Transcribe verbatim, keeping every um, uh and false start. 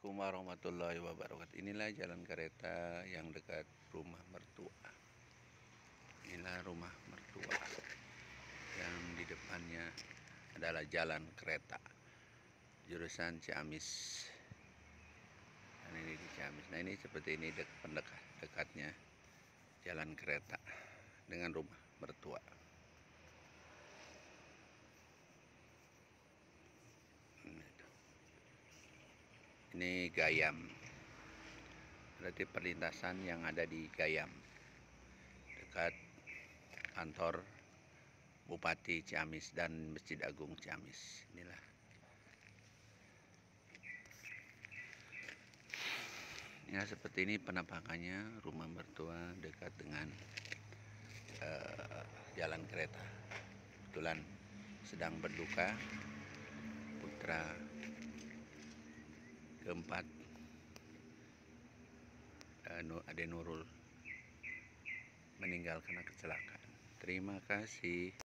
Assalamualaikum warahmatullahi wabarakatuh. Inilah jalan kereta yang dekat rumah mertua. Inilah rumah mertua yang di depannya adalah jalan kereta jurusan Ciamis. Dan ini di Ciamis. Nah, ini seperti ini dek, pendekat dekatnya jalan kereta dengan rumah mertua. Ini Gayam, berarti perlintasan yang ada di Gayam, dekat kantor Bupati Ciamis dan Masjid Agung Ciamis. Inilah. Ya, seperti ini penampakannya rumah mertua dekat dengan uh, jalan kereta. Kebetulan sedang berduka putra keempat, uh, Ade Nurul, meninggal karena kecelakaan. Terima kasih.